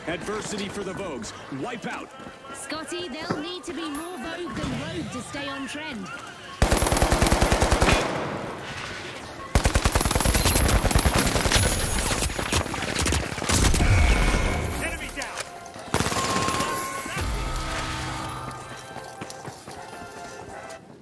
Adversity for the Vogues. Wipe out. Scotty, they'll need to be more Vogue than Rogue to stay on trend.